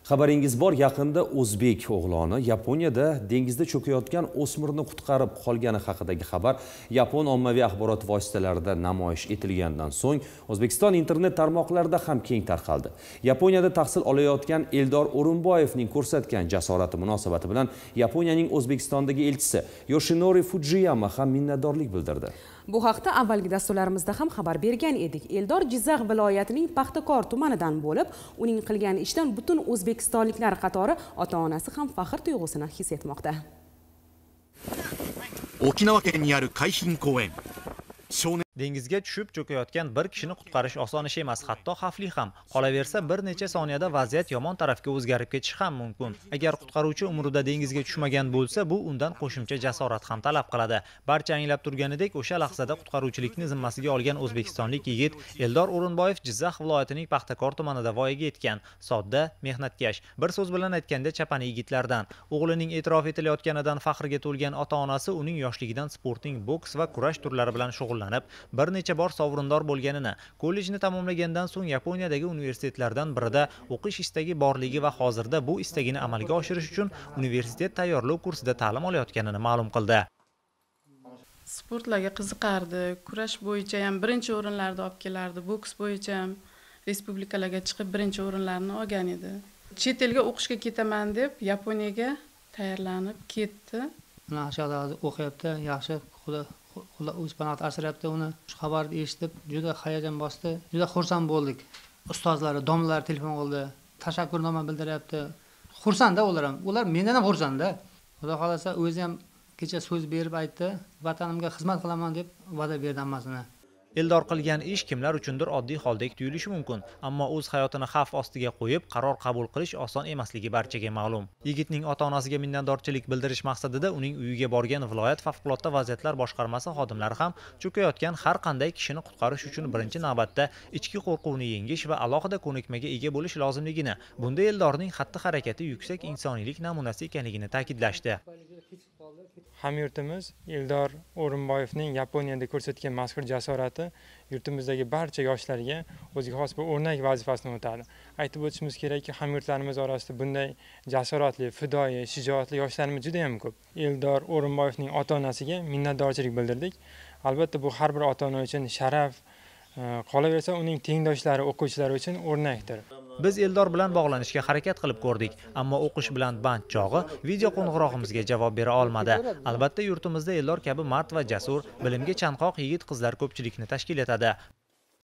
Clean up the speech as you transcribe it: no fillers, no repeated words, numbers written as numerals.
Xabaringiz bor, yaqinda o'zbek o'g'loni Yaponiyada dengizda cho'kayotgan o'smirni qutqarib qolgani haqidagi xabar Yapon ommaviy axborot vositalarida namoyish etilgandan so'ng O'zbekiston internet tarmoqlarida ham keng tarqaldi. Yaponiyada tahsil olayotgan Eldor O'rinboyevning ko'rsatgan jasorati munosabati bilan Yaponiyaning O'zbekistondagi elchisi Yoshinori Fujiyama ham minnatdorlik bildirdi. Bu haqda avvalgi dasturlarimizda ham xabar bergan edik. Eldor Jizzax viloyatining Paxtakor tumanidan bo'lib, uning qilgan ishdan butun o'zbekistonliklar qatori ota-onasi ham faxr tuyg'usini his etmoqda. Dengizga tushib cho'kayotgan bir kishini qutqarish oson ish emas, hatto xavfli ham. Qolaversa, bir necha soniyada vaziyat yomon tarafga o'zgarib ketishi ham mumkin. Agar qutqaruvchi umrida dengizga tushmagan bo'lsa, bu undan qo'shimcha jasorat ham talab qiladi. Barcha anglab turganidek, o'sha lahzada qutqaruvchilikni zimmasiga olgan o'zbekistonlik yigit Eldor O'rinboyev Jizzax viloyatining Paxtakor tumanida voyaga yetgan. Sodda, mehnatkash, bir so'z bilan aytganda chapani yigitlardan. O'g'lining e'tirof etilayotganidan faxrga to'lgan ota-onasi uning yoshligidan sportning boks va kurash turlari bilan shug'ullanib, bir necha bor sovrindor bo'lganini, kollejni tamomlagandan so'ng Yaponiyadagi universitetlardan birida o'qish istagi borligi va hozirda bu istagini amalga oshirish uchun universitet tayyorlov kursida ta'lim olayotganini ma'lum qildi. Sportlarga qiziqardi, kurash bo'yicha ham birinchi o'rinlarda olib kelardi, boks bo'yicha ham respublikalarga chiqib birinchi o'rinlarni olgan edi. Chet elga o'qishga ketaman deb Yaponiyaga tayyorlanib ketdi. Mana aşağıda o'qiyapti, yaxshi, xudo o'z panohida asrayapti uni. Shu xabarni eshitib, juda hayajon bosdi. Juda xursand bo'ldik. Ustozlari, domlalari telefon qildi, tashakkurnoma bildiryapti. Xursand-da ular ham. Ular mendan ham xursand-da. Xudo xolasa o'zi ham kecha so'z berib aytdi, vatanimga xizmat qilaman deb va'da berdi hammasini. Eldor qilgan ish kimlar uchundir oddiy holdek tuyulishi mumkin, ammo o'z hayotini xavf ostiga qo'yib qaror qabul qilish oson emasligi barchaga ma'lum. Yigitning ota-onasiga minnatdorchilik bildirish maqsadida uning uyiga borgan viloyat favqulodda vaziyatlar boshqarmasi xodimlari ham cho'kayotgan har qanday kishini qutqarish uchun birinchi navbatda ichki qo'rquvni yengish va alohida ko'nikmaga ega bo'lish lozimligini, bunda Eldorning xatti-harakati yuksak insoniylik namunasi ekanligini ta'kidlashdi. Hamyurtimiz Eldor O'rinboyevning Yaponiyada ko'rsatgan mazkur jasorati yurtimizdagi barcha yoshlarga o'ziga xos bir o'rnak vazifasini o'tadi. Aytib o'tishimiz kerakki, hamyurtlarimiz orasida bunday jasoratli, fidoyi, shijoatli yoshlarimiz juda ham ko'p. Eldor O'rinboyevning ota-onasiga minnatdorchilik bildirdik. Albatta bu har bir ota-ona uchun sharaf, qolaversa uning tengdoshlari, o'quvchilari uchun o'rnakdir. Biz Eldor bilan bog'lanishga harakat qilib ko'rdik, ammo o'qish bilan band chog'i video qo'ng'irog'imizga javob bera olmadi. Albatta yurtimizda Eldor kabi mard va jasur, bilimga chanqoq yigit-qizlar ko'pchilikni tashkil etadi.